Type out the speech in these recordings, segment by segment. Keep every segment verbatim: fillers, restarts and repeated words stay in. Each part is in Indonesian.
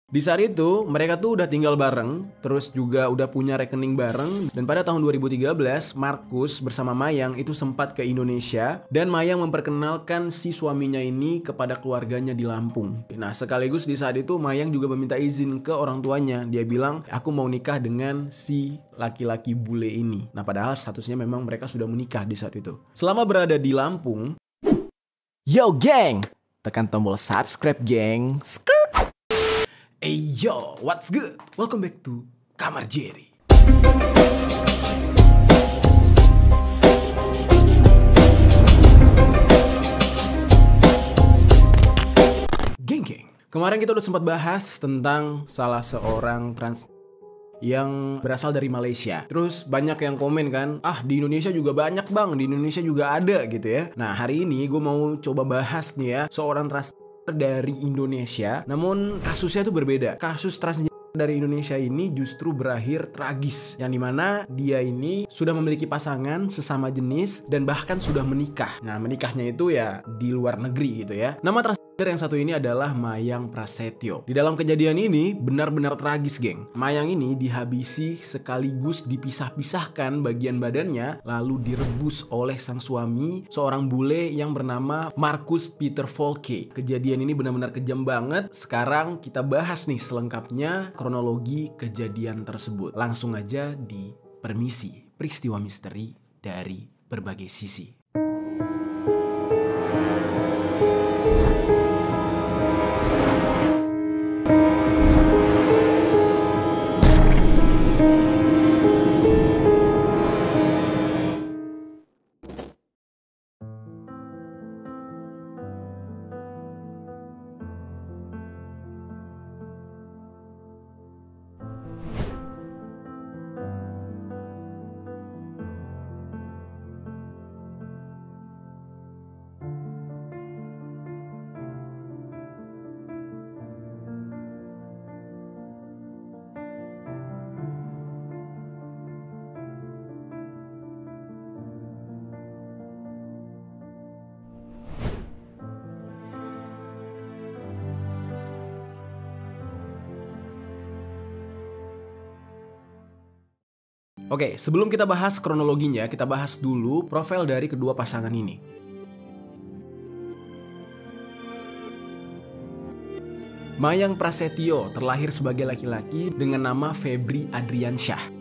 Di saat itu mereka tuh udah tinggal bareng, terus juga udah punya rekening bareng. Dan pada tahun dua ribu tiga belas Markus bersama Mayang itu sempat ke Indonesia, dan Mayang memperkenalkan si suaminya ini kepada keluarganya di Lampung. Nah sekaligus di saat itu Mayang juga meminta izin ke orang tuanya. Dia bilang, aku mau nikah dengan si laki-laki bule ini. Nah padahal statusnya memang mereka sudah menikah di saat itu. Selama berada di Lampung, yo geng, tekan tombol subscribe geng. Hey yo, what's good? Welcome back to Kamar Jerry. Geng-geng, kemarin kita udah sempat bahas tentang salah seorang trans yang berasal dari Malaysia. Terus banyak yang komen kan, ah di Indonesia juga banyak bang, di Indonesia juga ada gitu ya. Nah hari ini gue mau coba bahas nih ya, seorang trans dari Indonesia, namun kasusnya tuh berbeda. Kasus transgender dari Indonesia ini justru berakhir tragis, yang dimana dia ini sudah memiliki pasangan sesama jenis dan bahkan sudah menikah. Nah menikahnya itu ya di luar negeri gitu ya. Nama transgender yang satu ini adalah Mayang Prasetyo. Di dalam kejadian ini benar-benar tragis geng. Mayang ini dihabisi sekaligus dipisah-pisahkan bagian badannya, lalu direbus oleh sang suami, seorang bule yang bernama Markus Peter Volke. Kejadian ini benar-benar kejam banget. Sekarang kita bahas nih selengkapnya kronologi kejadian tersebut. Langsung aja di Permisi, peristiwa misteri dari berbagai sisi. Oke, sebelum kita bahas kronologinya, kita bahas dulu profil dari kedua pasangan ini. Mayang Prasetyo terlahir sebagai laki-laki dengan nama Febri Adriansyah.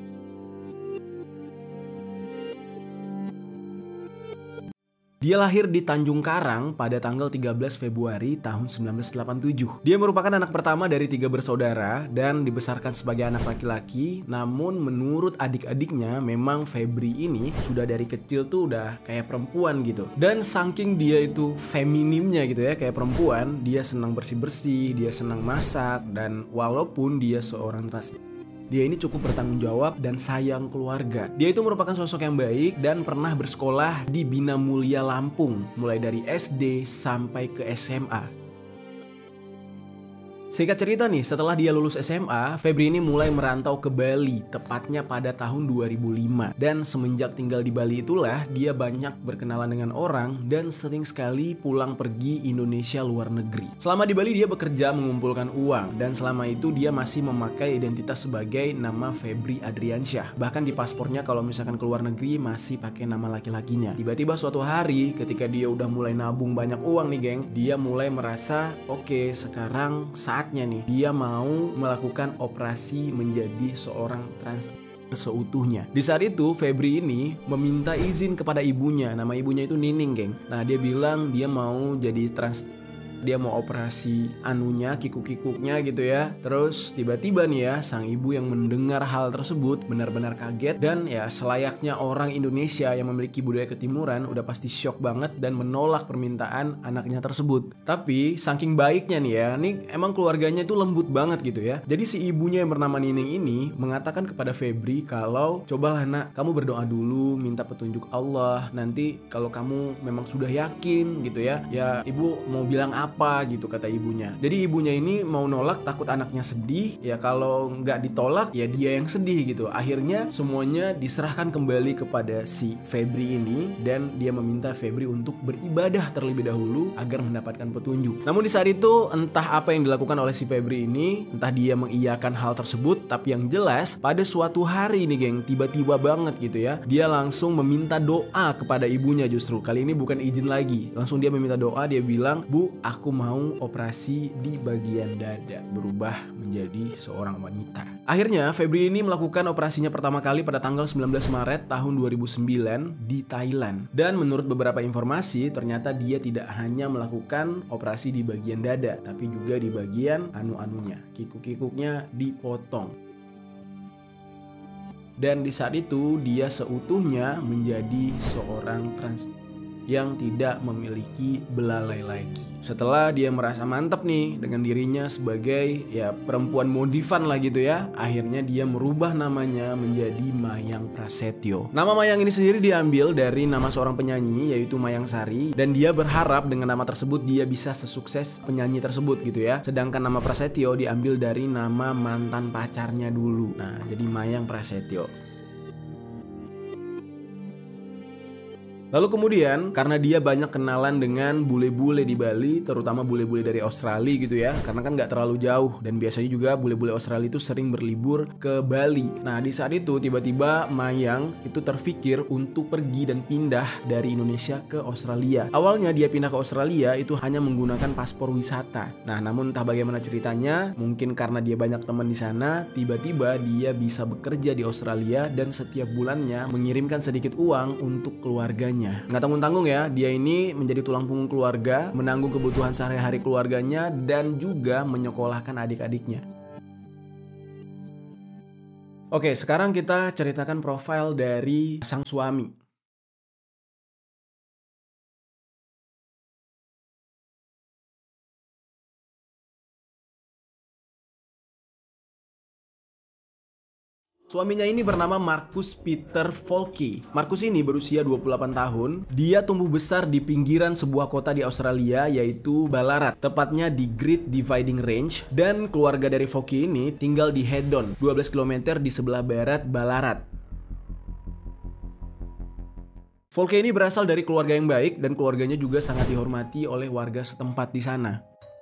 Dia lahir di Tanjung Karang pada tanggal tiga belas Februari tahun seribu sembilan ratus delapan puluh tujuh. Dia merupakan anak pertama dari tiga bersaudara dan dibesarkan sebagai anak laki-laki. Namun menurut adik-adiknya memang Febri ini sudah dari kecil tuh udah kayak perempuan gitu. Dan saking dia itu feminimnya gitu ya, kayak perempuan, dia senang bersih-bersih, dia senang masak, dan walaupun dia seorang trans, dia ini cukup bertanggung jawab dan sayang keluarga. Dia itu merupakan sosok yang baik dan pernah bersekolah di Bina Mulia Lampung, mulai dari S D sampai ke S M A. Singkat cerita nih, setelah dia lulus S M A, Febri ini mulai merantau ke Bali, tepatnya pada tahun dua ribu lima. Dan semenjak tinggal di Bali itulah, dia banyak berkenalan dengan orang dan sering sekali pulang pergi Indonesia luar negeri. Selama di Bali dia bekerja mengumpulkan uang, dan selama itu dia masih memakai identitas sebagai nama Febri Adriansyah. Bahkan di paspornya kalau misalkan ke luar negeri masih pakai nama laki-lakinya. Tiba-tiba suatu hari ketika dia udah mulai nabung banyak uang nih geng, dia mulai merasa oke okay, sekarang saat saatnya nih dia mau melakukan operasi menjadi seorang trans seutuhnya. Di saat itu Febri ini meminta izin kepada ibunya. Nama ibunya itu Nining geng. Nah dia bilang dia mau jadi trans, dia mau operasi anunya, kikuk-kikuknya gitu ya. Terus tiba-tiba nih ya, sang ibu yang mendengar hal tersebut benar-benar kaget. Dan ya selayaknya orang Indonesia yang memiliki budaya ketimuran udah pasti shock banget dan menolak permintaan anaknya tersebut. Tapi saking baiknya nih ya, nih emang keluarganya itu lembut banget gitu ya. Jadi si ibunya yang bernama Nining ini mengatakan kepada Febri kalau cobalah nak, kamu berdoa dulu, minta petunjuk Allah. Nanti kalau kamu memang sudah yakin gitu ya, ya ibu mau bilang apa apa gitu kata ibunya. Jadi ibunya ini mau nolak takut anaknya sedih, ya kalau nggak ditolak ya dia yang sedih gitu. Akhirnya semuanya diserahkan kembali kepada si Febri ini dan dia meminta Febri untuk beribadah terlebih dahulu agar mendapatkan petunjuk. Namun di saat itu entah apa yang dilakukan oleh si Febri ini, entah dia mengiyakan hal tersebut, tapi yang jelas pada suatu hari nih geng, tiba-tiba banget gitu ya, dia langsung meminta doa kepada ibunya justru. Kali ini bukan izin lagi, langsung dia meminta doa, dia bilang, "Bu, aku mau operasi di bagian dada, berubah menjadi seorang wanita." Akhirnya Febri ini melakukan operasinya pertama kali pada tanggal sembilan belas Maret tahun dua ribu sembilan di Thailand. Dan menurut beberapa informasi ternyata dia tidak hanya melakukan operasi di bagian dada, tapi juga di bagian anu-anunya, kikuk-kikuknya dipotong. Dan di saat itu dia seutuhnya menjadi seorang trans yang tidak memiliki belalai lagi. Setelah dia merasa mantap nih dengan dirinya sebagai ya perempuan modifan lah gitu ya, akhirnya dia merubah namanya menjadi Mayang Prasetyo. Nama Mayang ini sendiri diambil dari nama seorang penyanyi yaitu Mayang Sari, dan dia berharap dengan nama tersebut dia bisa sesukses penyanyi tersebut gitu ya. Sedangkan nama Prasetyo diambil dari nama mantan pacarnya dulu. Nah, jadi Mayang Prasetyo. Lalu kemudian karena dia banyak kenalan dengan bule-bule di Bali, terutama bule-bule dari Australia gitu ya, karena kan nggak terlalu jauh dan biasanya juga bule-bule Australia itu sering berlibur ke Bali. Nah di saat itu tiba-tiba Mayang itu terfikir untuk pergi dan pindah dari Indonesia ke Australia. Awalnya dia pindah ke Australia itu hanya menggunakan paspor wisata. Nah namun entah bagaimana ceritanya, mungkin karena dia banyak teman di sana, tiba-tiba dia bisa bekerja di Australia dan setiap bulannya mengirimkan sedikit uang untuk keluarganya. Nggak tanggung-tanggung ya, dia ini menjadi tulang punggung keluarga, menanggung kebutuhan sehari-hari keluarganya dan juga menyekolahkan adik-adiknya. Oke, sekarang kita ceritakan profil dari sang suami. Suaminya ini bernama Marcus Peter Folke. Marcus ini berusia dua puluh delapan tahun. Dia tumbuh besar di pinggiran sebuah kota di Australia yaitu Ballarat, tepatnya di Great Dividing Range, dan keluarga dari Folke ini tinggal di Hedon, dua belas kilometer di sebelah barat Ballarat. Folke ini berasal dari keluarga yang baik dan keluarganya juga sangat dihormati oleh warga setempat di sana.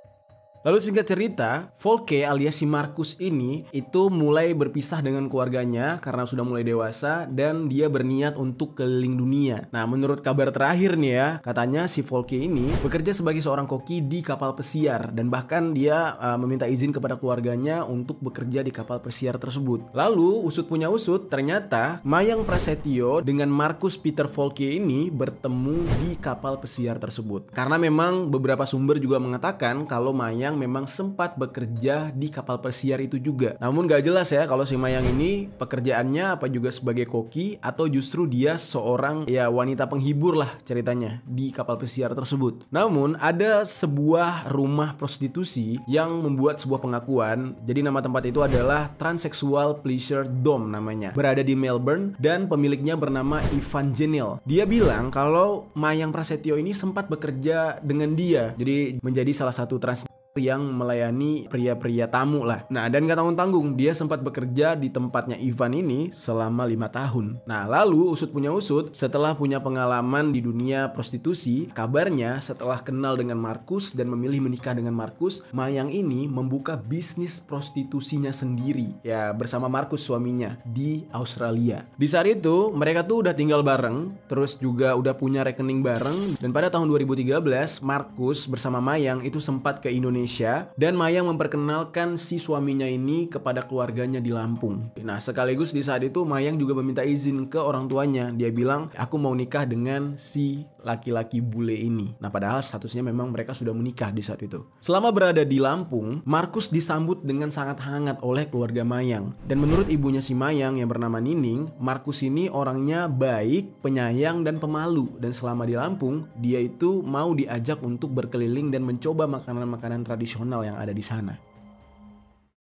Lalu singkat cerita, Folke alias si Marcus ini itu mulai berpisah dengan keluarganya karena sudah mulai dewasa dan dia berniat untuk keliling dunia. Nah menurut kabar terakhir nih ya, katanya si Folke ini bekerja sebagai seorang koki di kapal pesiar dan bahkan dia uh, meminta izin kepada keluarganya untuk bekerja di kapal pesiar tersebut. Lalu usut punya usut, ternyata Mayang Prasetyo dengan Marcus Peter Folke ini bertemu di kapal pesiar tersebut. Karena memang beberapa sumber juga mengatakan kalau Mayang memang sempat bekerja di kapal pesiar itu juga. Namun gak jelas ya kalau si Mayang ini pekerjaannya apa juga sebagai koki atau justru dia seorang ya wanita penghibur lah ceritanya di kapal pesiar tersebut. Namun ada sebuah rumah prostitusi yang membuat sebuah pengakuan. Jadi nama tempat itu adalah Transsexual Pleasure Dome namanya. Berada di Melbourne dan pemiliknya bernama Ivan Jenil. Dia bilang kalau Mayang Prasetyo ini sempat bekerja dengan dia. Jadi menjadi salah satu trans yang melayani pria-pria tamu lah. Nah dan gak tanggung-tanggung dia sempat bekerja di tempatnya Ivan ini selama lima tahun. Nah lalu usut punya usut, setelah punya pengalaman di dunia prostitusi, kabarnya setelah kenal dengan Marcus dan memilih menikah dengan Marcus, Mayang ini membuka bisnis prostitusinya sendiri ya bersama Marcus suaminya di Australia. Di saat itu mereka tuh udah tinggal bareng, terus juga udah punya rekening bareng, dan pada tahun dua ribu tiga belas Marcus bersama Mayang itu sempat ke Indonesia dan Mayang memperkenalkan si suaminya ini kepada keluarganya di Lampung. Nah sekaligus di saat itu Mayang juga meminta izin ke orang tuanya. Dia bilang aku mau nikah dengan si laki-laki bule ini. Nah padahal statusnya memang mereka sudah menikah di saat itu. Selama berada di Lampung, Marcus disambut dengan sangat hangat oleh keluarga Mayang. Dan menurut ibunya si Mayang yang bernama Nining, Marcus ini orangnya baik, penyayang dan pemalu. Dan selama di Lampung, dia itu mau diajak untuk berkeliling dan mencoba makanan-makanan tradisional yang ada di sana.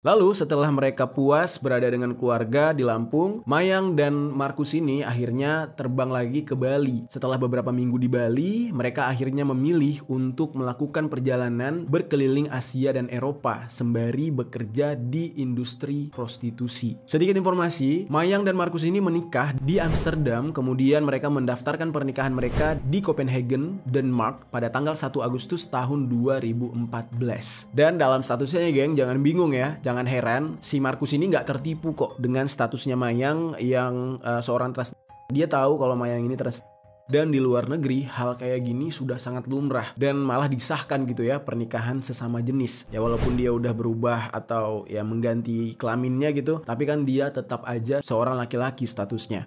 Lalu setelah mereka puas berada dengan keluarga di Lampung, Mayang dan Markus ini akhirnya terbang lagi ke Bali. Setelah beberapa minggu di Bali, mereka akhirnya memilih untuk melakukan perjalanan berkeliling Asia dan Eropa sembari bekerja di industri prostitusi. Sedikit informasi, Mayang dan Markus ini menikah di Amsterdam, kemudian mereka mendaftarkan pernikahan mereka di Copenhagen, Denmark pada tanggal satu Agustus tahun dua ribu empat belas. Dan dalam statusnya ya geng, jangan bingung ya. Jangan heran, si Markus ini nggak tertipu kok dengan statusnya Mayang yang uh, seorang trans. Dia tahu kalau Mayang ini trans. Dan di luar negeri hal kayak gini sudah sangat lumrah dan malah disahkan gitu ya, pernikahan sesama jenis. Ya walaupun dia udah berubah atau ya mengganti kelaminnya gitu, tapi kan dia tetap aja seorang laki-laki statusnya.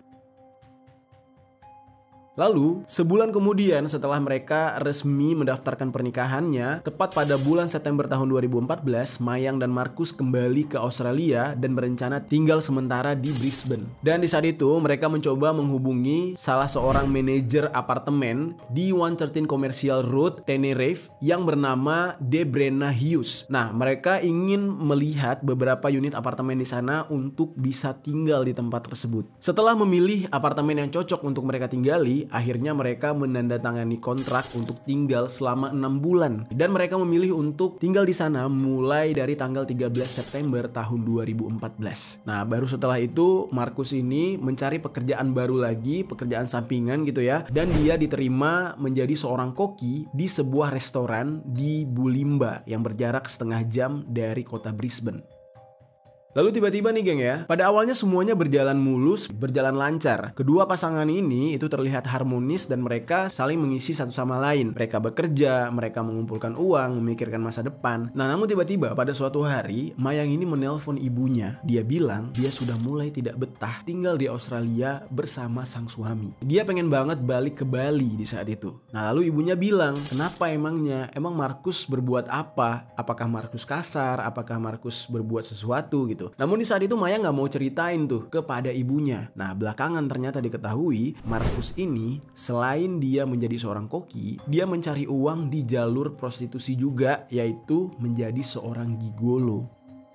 Lalu, sebulan kemudian setelah mereka resmi mendaftarkan pernikahannya, tepat pada bulan September tahun dua ribu empat belas, Mayang dan Markus kembali ke Australia dan berencana tinggal sementara di Brisbane. Dan di saat itu, mereka mencoba menghubungi salah seorang manajer apartemen di seratus tiga belas Commercial Road, Tenerife, yang bernama Debrena Hughes. Nah, mereka ingin melihat beberapa unit apartemen di sana untuk bisa tinggal di tempat tersebut. Setelah memilih apartemen yang cocok untuk mereka tinggali, akhirnya mereka menandatangani kontrak untuk tinggal selama enam bulan. Dan mereka memilih untuk tinggal di sana mulai dari tanggal tiga belas September tahun dua ribu empat belas. Nah, baru setelah itu Markus ini mencari pekerjaan baru lagi, pekerjaan sampingan gitu ya. Dan dia diterima menjadi seorang koki di sebuah restoran di Bulimba yang berjarak setengah jam dari kota Brisbane. Lalu tiba-tiba nih geng ya, pada awalnya semuanya berjalan mulus, berjalan lancar. Kedua pasangan ini itu terlihat harmonis dan mereka saling mengisi satu sama lain. Mereka bekerja, mereka mengumpulkan uang, memikirkan masa depan. Nah namun tiba-tiba pada suatu hari, Mayang ini menelpon ibunya. Dia bilang dia sudah mulai tidak betah tinggal di Australia bersama sang suami. Dia pengen banget balik ke Bali di saat itu. Nah lalu ibunya bilang, kenapa emangnya? Emang Markus berbuat apa? Apakah Markus kasar? Apakah Markus berbuat sesuatu gitu? Namun di saat itu Maya nggak mau ceritain tuh kepada ibunya. Nah belakangan ternyata diketahui Markus ini selain dia menjadi seorang koki, dia mencari uang di jalur prostitusi juga, yaitu menjadi seorang gigolo.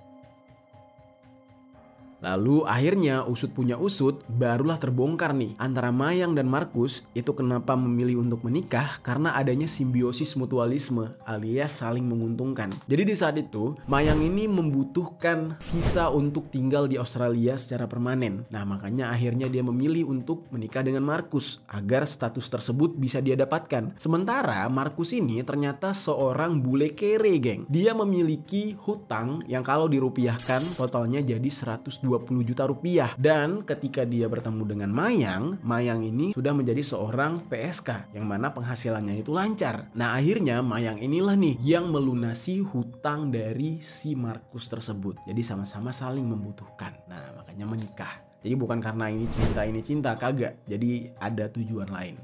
Lalu akhirnya usut punya usut, barulah terbongkar nih antara Mayang dan Markus itu kenapa memilih untuk menikah, karena adanya simbiosis mutualisme alias saling menguntungkan. Jadi di saat itu Mayang ini membutuhkan visa untuk tinggal di Australia secara permanen. Nah makanya akhirnya dia memilih untuk menikah dengan Markus agar status tersebut bisa dia dapatkan. Sementara Markus ini ternyata seorang bule kere geng. Dia memiliki hutang yang kalau dirupiahkan totalnya jadi seratus dua puluh juta rupiah. Dan ketika dia bertemu dengan Mayang, Mayang ini sudah menjadi seorang P S K yang mana penghasilannya itu lancar. Nah akhirnya Mayang inilah nih yang melunasi hutang dari si Markus tersebut. Jadi sama-sama saling membutuhkan. Nah makanya menikah. Jadi bukan karena ini cinta ini cinta, kagak. Jadi ada tujuan lain.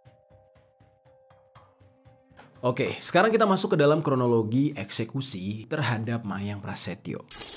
Oke, sekarang kita masuk ke dalam kronologi eksekusi terhadap Mayang Prasetyo.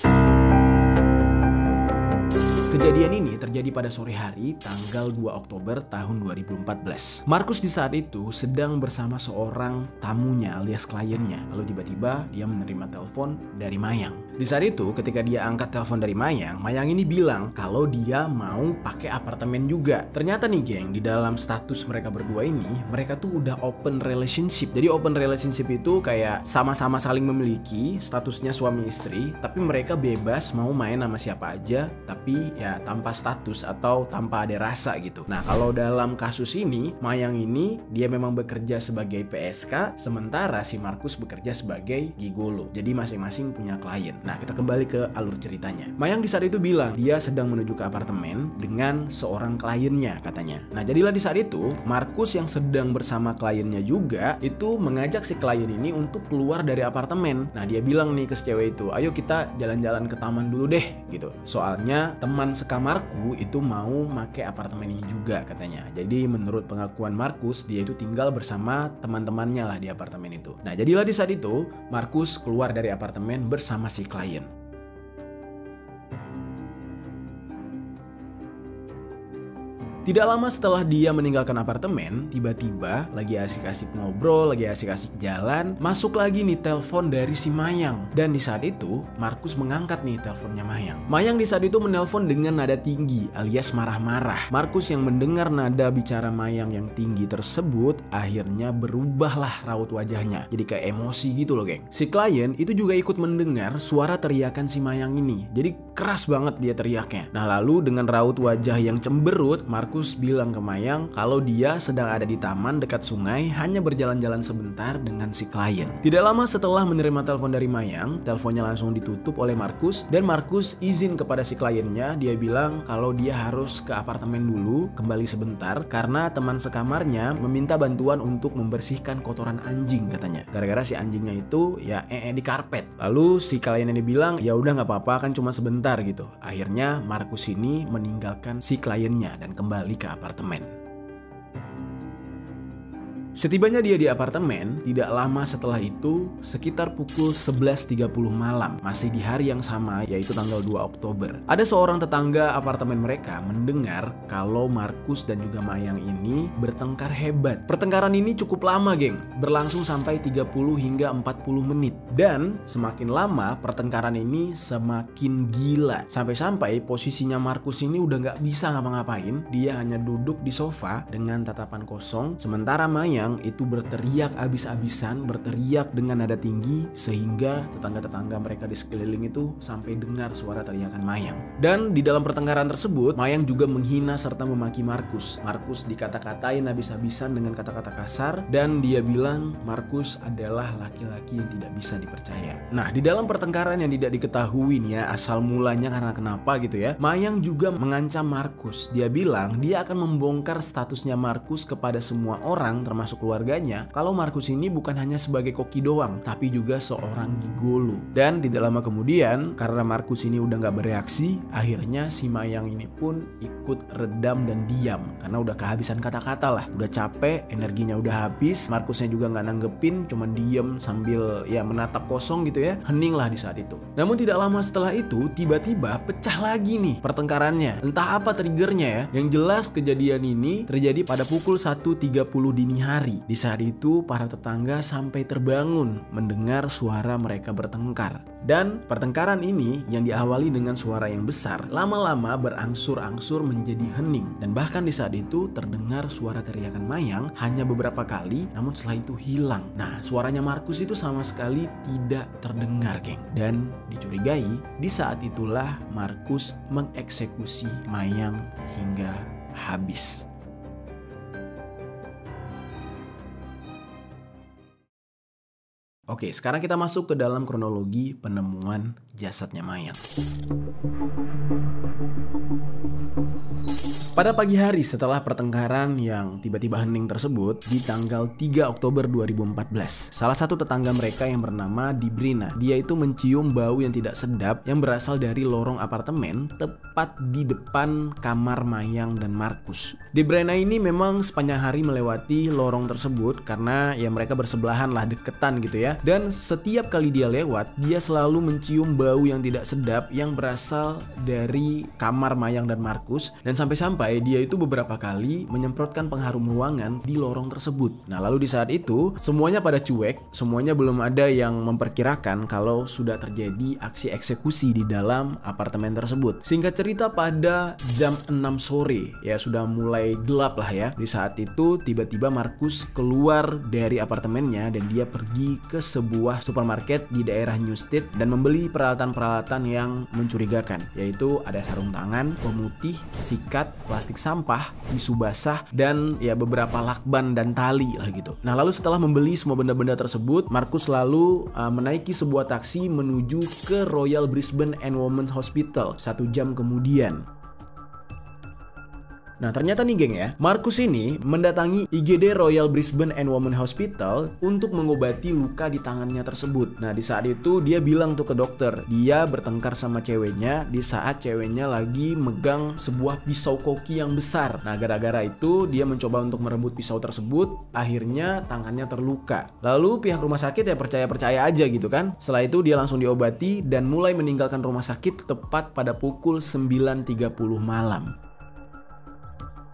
Kejadian ini terjadi pada sore hari tanggal dua Oktober tahun dua ribu empat belas. Markus di saat itu sedang bersama seorang tamunya alias kliennya. Lalu tiba-tiba dia menerima telepon dari Mayang. Di saat itu ketika dia angkat telepon dari Mayang, Mayang ini bilang kalau dia mau pakai apartemen juga. Ternyata nih geng, di dalam status mereka berdua ini, mereka tuh udah open relationship. Jadi open relationship itu kayak sama-sama saling memiliki, statusnya suami istri, tapi mereka bebas mau main sama siapa aja, tapi ya tanpa status atau tanpa ada rasa gitu. Nah kalau dalam kasus ini, Mayang ini dia memang bekerja sebagai P S K, sementara si Markus bekerja sebagai gigolo. Jadi masing-masing punya klien. Nah kita kembali ke alur ceritanya. Mayang di saat itu bilang dia sedang menuju ke apartemen dengan seorang kliennya katanya. Nah jadilah di saat itu Markus yang sedang bersama kliennya juga itu mengajak si klien ini untuk keluar dari apartemen. Nah dia bilang nih ke si cewek itu, ayo kita jalan-jalan ke taman dulu deh gitu. Soalnya teman sekamarku itu mau make apartemen ini juga katanya. Jadi menurut pengakuan Markus, dia itu tinggal bersama teman-temannya lah di apartemen itu. Nah jadilah di saat itu Markus keluar dari apartemen bersama si klien. Tidak lama setelah dia meninggalkan apartemen, tiba-tiba lagi asik-asik ngobrol, lagi asik-asik jalan, masuk lagi nih telepon dari si Mayang. Dan di saat itu, Markus mengangkat nih teleponnya Mayang. Mayang di saat itu menelpon dengan nada tinggi alias marah-marah. Markus yang mendengar nada bicara Mayang yang tinggi tersebut, akhirnya berubahlah raut wajahnya. Jadi kayak emosi gitu loh, geng. Si klien itu juga ikut mendengar suara teriakan si Mayang ini. Jadi keras banget dia teriaknya. Nah, lalu dengan raut wajah yang cemberut, Markus Markus bilang ke Mayang kalau dia sedang ada di taman dekat sungai hanya berjalan-jalan sebentar dengan si klien. Tidak lama setelah menerima telepon dari Mayang, teleponnya langsung ditutup oleh Markus dan Markus izin kepada si kliennya. Dia bilang kalau dia harus ke apartemen dulu, kembali sebentar karena teman sekamarnya meminta bantuan untuk membersihkan kotoran anjing katanya. Gara-gara si anjingnya itu ya ee di karpet. Lalu si kliennya bilang ya udah nggak apa-apa kan cuma sebentar gitu. Akhirnya Markus ini meninggalkan si kliennya dan kembali ke apartemen. Setibanya dia di apartemen, tidak lama setelah itu, sekitar pukul sebelas tiga puluh malam, masih di hari yang sama yaitu tanggal dua Oktober. Ada seorang tetangga apartemen mereka mendengar kalau Markus dan juga Mayang ini bertengkar hebat. Pertengkaran ini cukup lama, geng, berlangsung sampai tiga puluh hingga empat puluh menit. Dan semakin lama pertengkaran ini semakin gila. Sampai-sampai posisinya Markus ini udah gak bisa ngapa-ngapain, dia hanya duduk di sofa dengan tatapan kosong, sementara Mayang itu berteriak abis-abisan, berteriak dengan nada tinggi sehingga tetangga-tetangga mereka di sekeliling itu sampai dengar suara teriakan Mayang. Dan di dalam pertengkaran tersebut, Mayang juga menghina serta memaki Markus. Markus dikata-katain abis-abisan dengan kata-kata kasar dan dia bilang Markus adalah laki-laki yang tidak bisa dipercaya. Nah, di dalam pertengkaran yang tidak diketahui nih ya asal mulanya karena kenapa gitu ya, Mayang juga mengancam Markus. Dia bilang dia akan membongkar statusnya Markus kepada semua orang termasuk keluarganya kalau Markus ini bukan hanya sebagai koki doang tapi juga seorang gigolo. Dan tidak lama kemudian karena Markus ini udah gak bereaksi, akhirnya si Mayang ini pun ikut redam dan diam karena udah kehabisan kata-kata lah, udah capek, energinya udah habis. Markusnya juga gak nanggepin, cuman diem sambil ya menatap kosong gitu ya, hening lah di saat itu. Namun tidak lama setelah itu tiba-tiba pecah lagi nih pertengkarannya. Entah apa triggernya ya, yang jelas kejadian ini terjadi pada pukul satu tiga puluh dini hari. Di saat itu para tetangga sampai terbangun mendengar suara mereka bertengkar. Dan pertengkaran ini yang diawali dengan suara yang besar lama-lama berangsur-angsur menjadi hening. Dan bahkan di saat itu terdengar suara teriakan Mayang hanya beberapa kali, namun setelah itu hilang. Nah, suaranya Markus itu sama sekali tidak terdengar, geng. Dan dicurigai di saat itulah Markus mengeksekusi Mayang hingga habis. Oke, sekarang kita masuk ke dalam kronologi penemuan jasadnya Mayang. Pada pagi hari setelah pertengkaran yang tiba-tiba hening tersebut, di tanggal tiga Oktober dua ribu empat belas, salah satu tetangga mereka yang bernama Dibrina, dia itu mencium bau yang tidak sedap yang berasal dari lorong apartemen tepat di depan kamar Mayang dan Markus. Dibrina ini memang sepanjang hari melewati lorong tersebut karena ya mereka bersebelahan lah, deketan gitu ya. Dan setiap kali dia lewat, dia selalu mencium bau yang tidak sedap yang berasal dari kamar Mayang dan Markus. Dan sampai-sampai dia itu beberapa kali menyemprotkan pengharum ruangan di lorong tersebut. Nah, lalu di saat itu semuanya pada cuek, semuanya belum ada yang memperkirakan kalau sudah terjadi aksi eksekusi di dalam apartemen tersebut. Singkat cerita, pada jam enam sore ya sudah mulai gelap lah ya. Di saat itu tiba-tiba Markus keluar dari apartemennya dan dia pergi ke sebuah supermarket di daerah Newstead dan membeli peralatan-peralatan yang mencurigakan, yaitu ada sarung tangan, pemutih, sikat, plastik sampah, tisu basah, dan ya beberapa lakban dan tali lah gitu. Nah, lalu setelah membeli semua benda-benda tersebut, Markus lalu uh, menaiki sebuah taksi menuju ke Royal Brisbane and Women's Hospital satu jam kemudian. Nah, ternyata nih geng ya, Markus ini mendatangi I G D Royal Brisbane and Women's Hospital untuk mengobati luka di tangannya tersebut. Nah, di saat itu dia bilang tuh ke dokter, dia bertengkar sama ceweknya di saat ceweknya lagi megang sebuah pisau koki yang besar. Nah, gara-gara itu dia mencoba untuk merebut pisau tersebut, akhirnya tangannya terluka. Lalu pihak rumah sakit ya percaya-percaya aja gitu kan. Setelah itu dia langsung diobati dan mulai meninggalkan rumah sakit tepat pada pukul sembilan tiga puluh malam.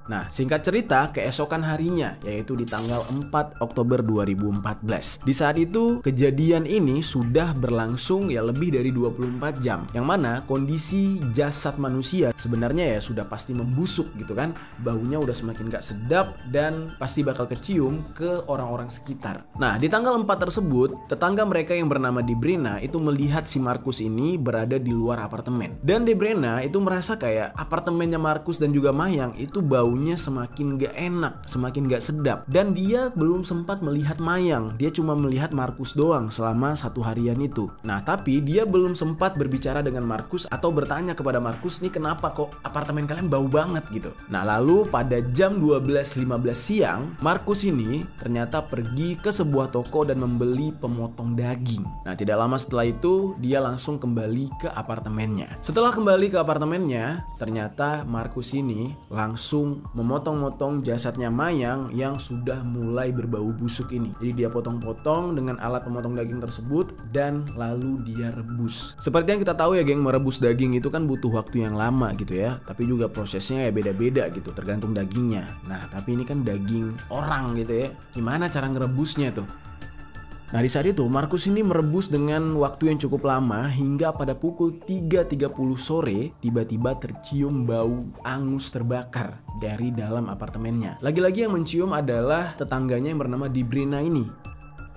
Nah, singkat cerita, keesokan harinya, yaitu di tanggal empat Oktober dua ribu empat belas. Di saat itu, kejadian ini sudah berlangsung ya lebih dari dua puluh empat jam. Yang mana kondisi jasad manusia sebenarnya ya sudah pasti membusuk gitu kan. Baunya udah semakin gak sedap dan pasti bakal kecium ke orang-orang sekitar. Nah, di tanggal empat tersebut, tetangga mereka yang bernama Debrina itu melihat si Markus ini berada di luar apartemen. Dan Debrina itu merasa kayak apartemennya Markus dan juga Mayang itu bau semakin gak enak, semakin gak sedap. Dan dia belum sempat melihat Mayang, dia cuma melihat Markus doang selama satu harian itu. Nah, tapi dia belum sempat berbicara dengan Markus atau bertanya kepada Markus, nih kenapa kok apartemen kalian bau banget gitu. Nah, lalu pada jam dua belas lima belas siang, Markus ini ternyata pergi ke sebuah toko dan membeli pemotong daging. Nah, tidak lama setelah itu dia langsung kembali ke apartemennya. Setelah kembali ke apartemennya, ternyata Markus ini langsung memotong-motong jasadnya Mayang yang sudah mulai berbau busuk ini. Jadi dia potong-potong dengan alat pemotong daging tersebut dan lalu dia rebus. Seperti yang kita tahu ya geng, merebus daging itu kan butuh waktu yang lama gitu ya. Tapi juga prosesnya ya beda-beda gitu, tergantung dagingnya. Nah, tapi ini kan daging orang gitu ya. Gimana cara ngerebusnya tuh? Nah, di saat itu Markus ini merebus dengan waktu yang cukup lama hingga pada pukul tiga tiga puluh sore tiba-tiba tercium bau angus terbakar dari dalam apartemennya. Lagi-lagi yang mencium adalah tetangganya yang bernama Debrina ini.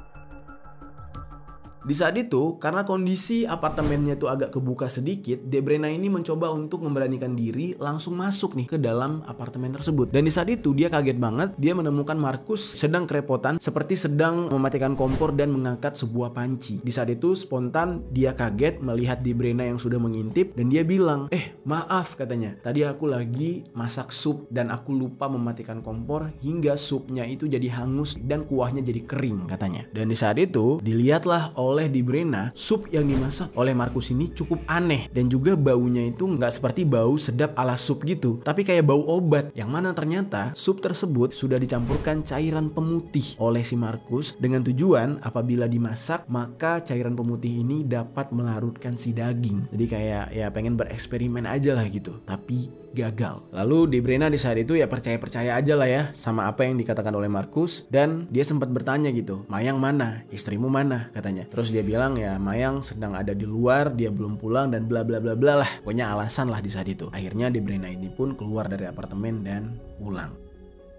Di saat itu, karena kondisi apartemennya itu agak kebuka sedikit, Debrina ini mencoba untuk memberanikan diri langsung masuk nih ke dalam apartemen tersebut. Dan di saat itu dia kaget banget, dia menemukan Markus sedang kerepotan seperti sedang mematikan kompor dan mengangkat sebuah panci. Di saat itu spontan dia kaget melihat Debrina yang sudah mengintip dan dia bilang, "Eh, maaf," katanya. "Tadi aku lagi masak sup dan aku lupa mematikan kompor hingga supnya itu jadi hangus dan kuahnya jadi kering," katanya. Dan di saat itu dilihatlah oleh Debrina, sup yang dimasak oleh Markus ini cukup aneh dan juga baunya itu nggak seperti bau sedap ala sup gitu, tapi kayak bau obat. Yang mana ternyata sup tersebut sudah dicampurkan cairan pemutih oleh si Markus dengan tujuan apabila dimasak maka cairan pemutih ini dapat melarutkan si daging. Jadi kayak ya pengen bereksperimen aja lah gitu, tapi gagal. Lalu Debrina di saat itu ya percaya-percaya aja lah ya sama apa yang dikatakan oleh Markus dan dia sempat bertanya gitu, "Mayang mana? Istrimu mana?" katanya. Terus dia bilang ya Mayang sedang ada di luar, dia belum pulang dan bla bla bla bla lah. Pokoknya alasan lah di saat itu. Akhirnya Debrina ini pun keluar dari apartemen dan pulang.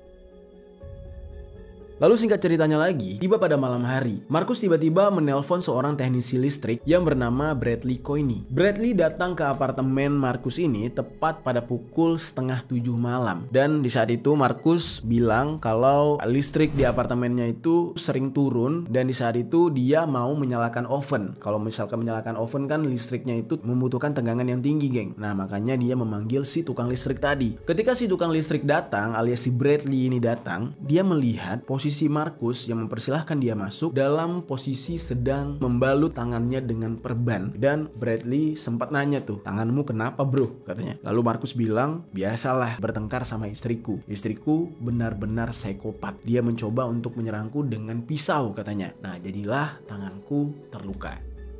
Lalu singkat ceritanya lagi, tiba pada malam hari, Markus tiba-tiba menelpon seorang teknisi listrik yang bernama Bradley Coyne. Bradley datang ke apartemen Markus ini tepat pada pukul setengah tujuh malam. Dan di saat itu Markus bilang kalau listrik di apartemennya itu sering turun dan di saat itu dia mau menyalakan oven. Kalau misalkan menyalakan oven kan listriknya itu membutuhkan tegangan yang tinggi, geng. Nah, makanya dia memanggil si tukang listrik tadi. Ketika si tukang listrik datang alias si Bradley ini datang, dia melihat posisi Posisi Markus yang mempersilahkan dia masuk dalam posisi sedang membalut tangannya dengan perban. Dan Bradley sempat nanya tuh, "Tanganmu kenapa bro?" katanya. Lalu Markus bilang, "Biasalah bertengkar sama istriku. Istriku benar-benar psikopat. Dia mencoba untuk menyerangku dengan pisau," katanya. "Nah, jadilah tanganku terluka."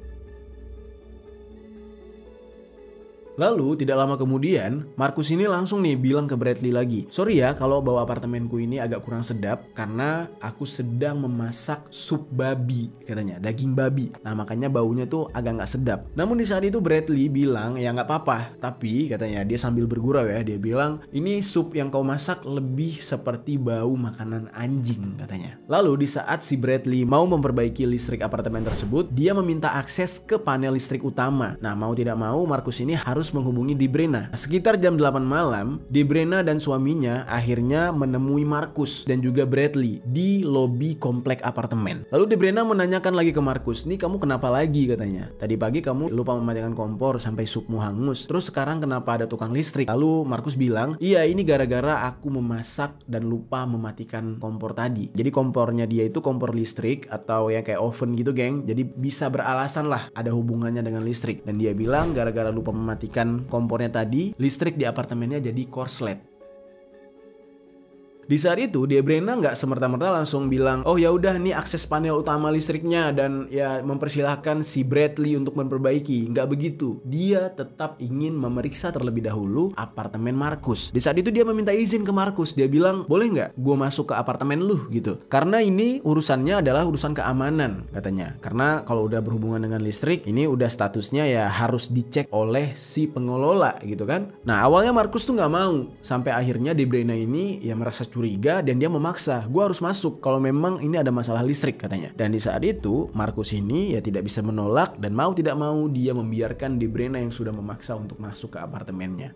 Lalu tidak lama kemudian Markus ini langsung nih bilang ke Bradley lagi, "Sorry ya kalau bau apartemenku ini agak kurang sedap karena aku sedang memasak sup babi," katanya, daging babi. Nah makanya baunya tuh agak gak sedap. Namun di saat itu Bradley bilang ya gak apa-apa. Tapi katanya dia sambil bergurau ya, dia bilang, "Ini sup yang kau masak lebih seperti bau makanan anjing," katanya. Lalu di saat si Bradley mau memperbaiki listrik apartemen tersebut, dia meminta akses ke panel listrik utama. Nah mau tidak mau Markus ini harus menghubungi Debrina. Sekitar jam delapan malam, Debrina dan suaminya akhirnya menemui Markus dan juga Bradley di lobi komplek apartemen. Lalu Debrina menanyakan lagi ke Markus, "Nih kamu kenapa lagi?" katanya. "Tadi pagi kamu lupa mematikan kompor sampai supmu hangus. Terus sekarang kenapa ada tukang listrik?" Lalu Markus bilang, "Iya, ini gara-gara aku memasak dan lupa mematikan kompor tadi." Jadi kompornya dia itu kompor listrik atau ya kayak oven gitu, geng. Jadi bisa beralasan lah ada hubungannya dengan listrik. Dan dia bilang gara-gara lupa mematikan kompornya tadi, listrik di apartemennya jadi korslet. Di saat itu Debrena nggak semerta-merta langsung bilang, oh ya udah nih akses panel utama listriknya dan ya mempersilahkan si Bradley untuk memperbaiki. Nggak begitu. Dia tetap ingin memeriksa terlebih dahulu apartemen Marcus. Di saat itu dia meminta izin ke Marcus. Dia bilang, boleh nggak gue masuk ke apartemen lu gitu. Karena ini urusannya adalah urusan keamanan katanya. Karena kalau udah berhubungan dengan listrik, ini udah statusnya ya harus dicek oleh si pengelola gitu kan. Nah awalnya Marcus tuh nggak mau. Sampai akhirnya Debrena ini ya merasa curiga dan dia memaksa, gue harus masuk kalau memang ini ada masalah listrik katanya. Dan di saat itu Marcus ini ya tidak bisa menolak dan mau tidak mau dia membiarkan Debrena yang sudah memaksa untuk masuk ke apartemennya.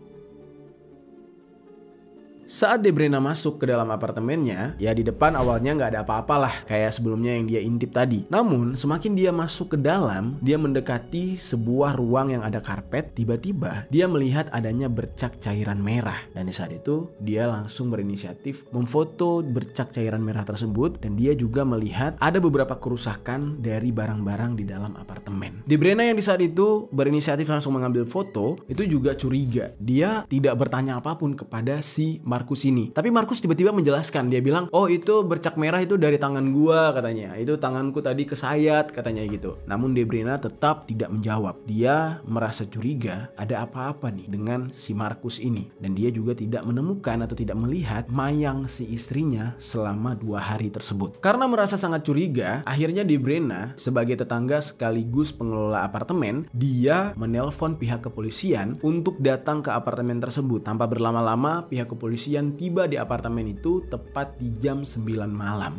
Saat Debrena masuk ke dalam apartemennya, ya di depan awalnya nggak ada apa-apalah kayak sebelumnya yang dia intip tadi. Namun semakin dia masuk ke dalam, dia mendekati sebuah ruang yang ada karpet. Tiba-tiba dia melihat adanya bercak cairan merah. Dan di saat itu dia langsung berinisiatif memfoto bercak cairan merah tersebut. Dan dia juga melihat ada beberapa kerusakan dari barang-barang di dalam apartemen. Debrena yang di saat itu berinisiatif langsung mengambil foto, itu juga curiga. Dia tidak bertanya apapun kepada si Marcus ini. Tapi Marcus tiba-tiba menjelaskan, dia bilang, oh itu bercak merah itu dari tangan gua katanya. Itu tanganku tadi kesayat katanya gitu. Namun Debrena tetap tidak menjawab. Dia merasa curiga ada apa-apa nih dengan si Marcus ini. Dan dia juga tidak menemukan atau tidak melihat mayang si istrinya selama dua hari tersebut. Karena merasa sangat curiga, akhirnya Debrena sebagai tetangga sekaligus pengelola apartemen, dia menelpon pihak kepolisian untuk datang ke apartemen tersebut. Tanpa berlama-lama pihak kepolisian tiba di apartemen itu tepat di jam sembilan malam.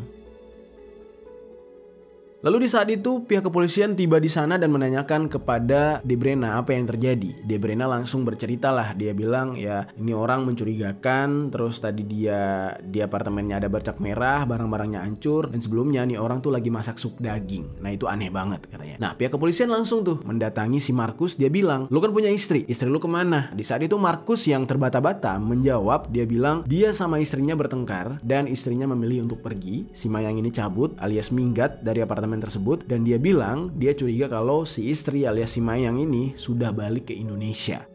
Lalu di saat itu pihak kepolisian tiba di sana dan menanyakan kepada Debrena apa yang terjadi. Debrena langsung bercerita lah, dia bilang ya ini orang mencurigakan, terus tadi dia di apartemennya ada bercak merah, barang-barangnya hancur, dan sebelumnya nih orang tuh lagi masak sup daging. Nah itu aneh banget katanya. Nah pihak kepolisian langsung tuh mendatangi si Marcus. Dia bilang, lu kan punya istri, istri lu kemana? Di saat itu Marcus yang terbata-bata menjawab, dia bilang dia sama istrinya bertengkar dan istrinya memilih untuk pergi. Si mayang ini cabut alias minggat dari apartemen tersebut dan dia bilang dia curiga kalau si istri alias si mayang ini sudah balik ke Indonesia.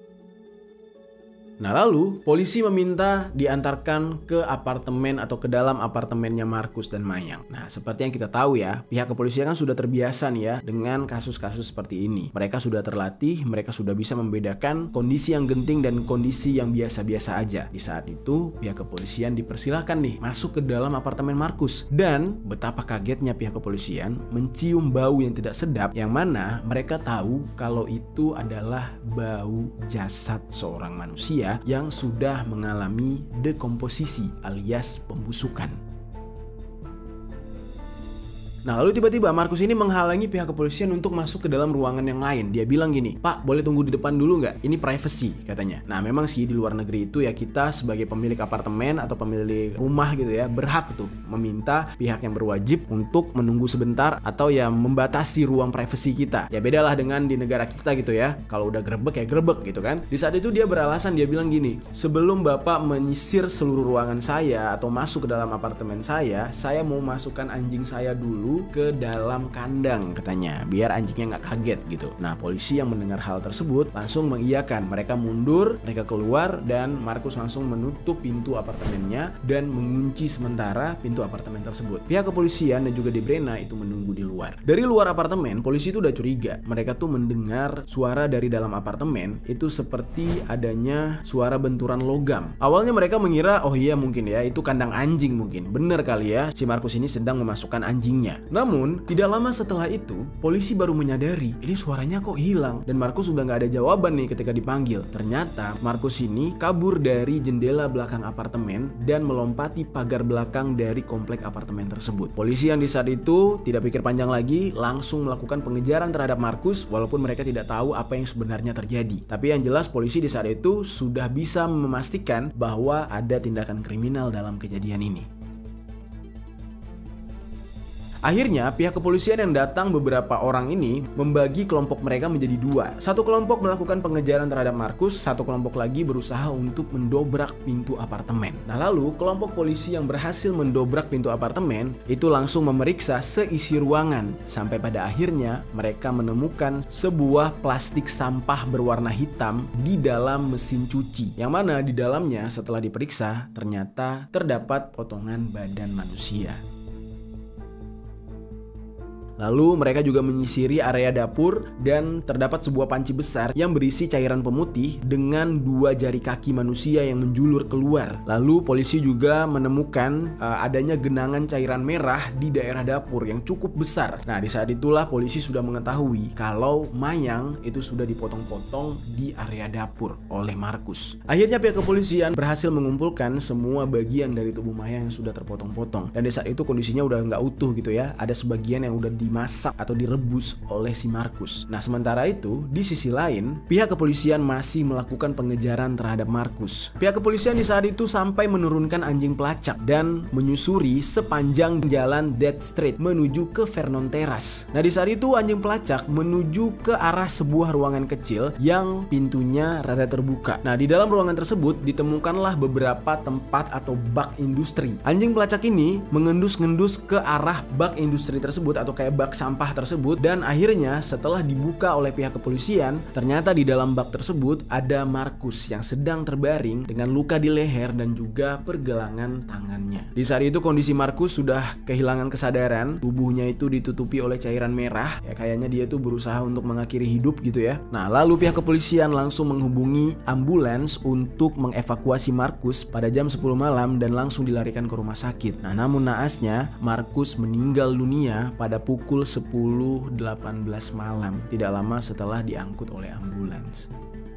Nah lalu polisi meminta diantarkan ke apartemen atau ke dalam apartemennya Marcus dan Mayang. Nah seperti yang kita tahu ya, pihak kepolisian kan sudah terbiasa nih ya dengan kasus-kasus seperti ini. Mereka sudah terlatih, mereka sudah bisa membedakan kondisi yang genting dan kondisi yang biasa-biasa aja. Di saat itu pihak kepolisian dipersilahkan nih masuk ke dalam apartemen Marcus. Dan betapa kagetnya pihak kepolisian mencium bau yang tidak sedap, yang mana mereka tahu kalau itu adalah bau jasad seorang manusia yang sudah mengalami dekomposisi alias pembusukan. Nah lalu tiba-tiba Marcus ini menghalangi pihak kepolisian untuk masuk ke dalam ruangan yang lain. Dia bilang gini, Pak boleh tunggu di depan dulu nggak? Ini privacy katanya. Nah memang sih di luar negeri itu ya kita sebagai pemilik apartemen atau pemilik rumah gitu ya berhak tuh meminta pihak yang berwajib untuk menunggu sebentar atau ya membatasi ruang privacy kita. Ya bedalah dengan di negara kita gitu ya. Kalau udah grebek ya grebek gitu kan. Di saat itu dia beralasan, dia bilang gini, sebelum Bapak menyisir seluruh ruangan saya atau masuk ke dalam apartemen saya, saya mau masukkan anjing saya dulu ke dalam kandang katanya, biar anjingnya nggak kaget gitu. Nah polisi yang mendengar hal tersebut langsung mengiyakan. Mereka mundur, mereka keluar dan Marcus langsung menutup pintu apartemennya dan mengunci sementara pintu apartemen tersebut. Pihak kepolisian dan juga Debrena itu menunggu di luar. Dari luar apartemen polisi itu udah curiga. Mereka tuh mendengar suara dari dalam apartemen itu seperti adanya suara benturan logam. Awalnya mereka mengira oh iya mungkin ya itu kandang anjing, mungkin bener kali ya si Marcus ini sedang memasukkan anjingnya. Namun tidak lama setelah itu polisi baru menyadari ini suaranya kok hilang dan Marcus sudah nggak ada jawaban nih ketika dipanggil. Ternyata Marcus ini kabur dari jendela belakang apartemen dan melompati pagar belakang dari komplek apartemen tersebut. Polisi yang di saat itu tidak pikir panjang lagi langsung melakukan pengejaran terhadap Marcus walaupun mereka tidak tahu apa yang sebenarnya terjadi. Tapi yang jelas polisi di saat itu sudah bisa memastikan bahwa ada tindakan kriminal dalam kejadian ini. Akhirnya pihak kepolisian yang datang beberapa orang ini membagi kelompok mereka menjadi dua. Satu kelompok melakukan pengejaran terhadap Markus, satu kelompok lagi berusaha untuk mendobrak pintu apartemen. Nah lalu kelompok polisi yang berhasil mendobrak pintu apartemen itu langsung memeriksa seisi ruangan. Sampai pada akhirnya mereka menemukan sebuah plastik sampah berwarna hitam di dalam mesin cuci. Yang mana di dalamnya setelah diperiksa ternyata terdapat potongan badan manusia. Lalu mereka juga menyisiri area dapur dan terdapat sebuah panci besar yang berisi cairan pemutih dengan dua jari kaki manusia yang menjulur keluar. Lalu polisi juga menemukan uh, adanya genangan cairan merah di daerah dapur yang cukup besar. Nah di saat itulah polisi sudah mengetahui kalau mayang itu sudah dipotong-potong di area dapur oleh Markus. Akhirnya pihak kepolisian berhasil mengumpulkan semua bagian dari tubuh mayang yang sudah terpotong-potong. Dan di saat itu kondisinya udah nggak utuh gitu ya. Ada sebagian yang udah di dimasak atau direbus oleh si Markus. Nah sementara itu di sisi lain pihak kepolisian masih melakukan pengejaran terhadap Markus. Pihak kepolisian di saat itu sampai menurunkan anjing pelacak dan menyusuri sepanjang jalan Dead Street menuju ke Vernon Terrace. Nah di saat itu anjing pelacak menuju ke arah sebuah ruangan kecil yang pintunya rada terbuka. Nah di dalam ruangan tersebut ditemukanlah beberapa tempat atau bak industri. Anjing pelacak ini mengendus-ngendus ke arah bak industri tersebut atau kayak bak sampah tersebut, dan akhirnya setelah dibuka oleh pihak kepolisian ternyata di dalam bak tersebut ada Markus yang sedang terbaring dengan luka di leher dan juga pergelangan tangannya. Di saat itu kondisi Markus sudah kehilangan kesadaran, tubuhnya itu ditutupi oleh cairan merah, ya kayaknya dia tuh berusaha untuk mengakhiri hidup gitu ya. Nah lalu pihak kepolisian langsung menghubungi ambulans untuk mengevakuasi Markus pada jam sepuluh malam dan langsung dilarikan ke rumah sakit. Nah namun naasnya Markus meninggal dunia pada pukul Pukul sepuluh delapan belas malam, tidak lama setelah diangkut oleh ambulans.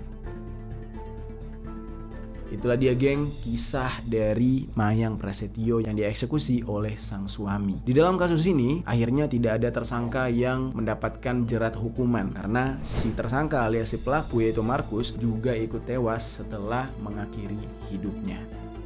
Itulah dia geng, kisah dari Mayang Prasetyo yang dieksekusi oleh sang suami. Di dalam kasus ini akhirnya tidak ada tersangka yang mendapatkan jerat hukuman karena si tersangka alias si pelaku yaitu Markus juga ikut tewas setelah mengakhiri hidupnya.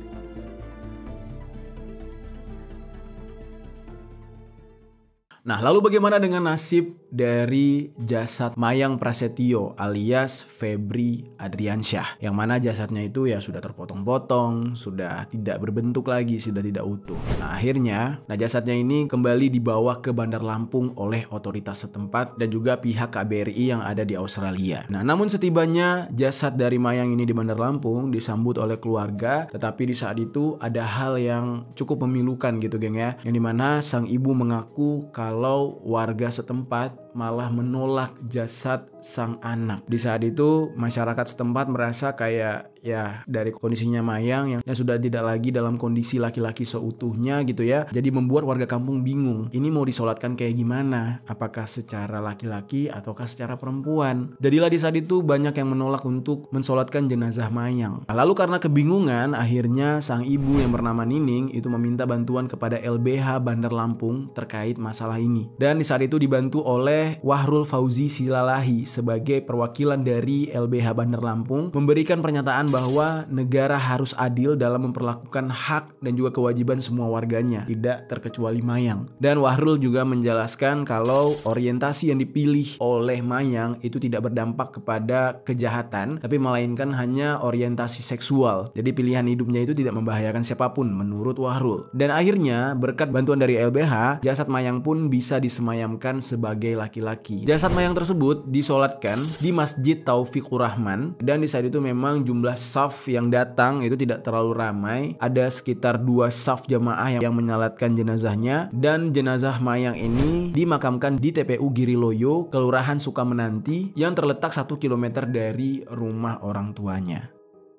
Nah, lalu bagaimana dengan nasib dari jasad Mayang Prasetyo alias Febri Adriansyah, yang mana jasadnya itu ya sudah terpotong-potong, sudah tidak berbentuk lagi, sudah tidak utuh. Nah, akhirnya nah jasadnya ini kembali dibawa ke Bandar Lampung oleh otoritas setempat dan juga pihak K B R I yang ada di Australia. Nah, namun setibanya jasad dari Mayang ini di Bandar Lampung disambut oleh keluarga, tetapi di saat itu ada hal yang cukup memilukan gitu geng ya, yang dimana sang ibu mengaku kalau Kalau warga setempat malah menolak jasad sang anak. Di saat itu masyarakat setempat merasa kayak ya dari kondisinya Mayang yang, yang sudah tidak lagi dalam kondisi laki-laki seutuhnya gitu ya. Jadi membuat warga kampung bingung. Ini mau disolatkan kayak gimana? Apakah secara laki-laki ataukah secara perempuan? Jadilah di saat itu banyak yang menolak untuk mensolatkan jenazah Mayang. Nah, lalu karena kebingungan akhirnya sang ibu yang bernama Nining itu meminta bantuan kepada L B H Bandar Lampung terkait masalah ini. Dan di saat itu dibantu oleh Wahrul Fauzi Silalahi sebagai perwakilan dari L B H Bandar Lampung memberikan pernyataan bahwa negara harus adil dalam memperlakukan hak dan juga kewajiban semua warganya, tidak terkecuali Mayang. Dan Wahrul juga menjelaskan kalau orientasi yang dipilih oleh Mayang itu tidak berdampak kepada kejahatan, tapi melainkan hanya orientasi seksual. Jadi pilihan hidupnya itu tidak membahayakan siapapun menurut Wahrul. Dan akhirnya berkat bantuan dari L B H, jasad Mayang pun bisa disemayamkan sebagai laki-laki. Jasad Mayang tersebut disolatkan di Masjid Taufikur Rahman, dan di saat itu memang jumlah saf yang datang itu tidak terlalu ramai. Ada sekitar dua saf jamaah yang, yang menyalatkan jenazahnya, dan jenazah Mayang ini dimakamkan di T P U Giriloyo, Kelurahan Sukamenanti yang terletak satu kilometer dari rumah orang tuanya.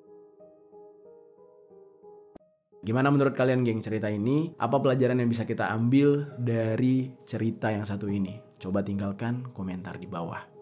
Gimana menurut kalian geng cerita ini? Apa pelajaran yang bisa kita ambil dari cerita yang satu ini? Coba tinggalkan komentar di bawah.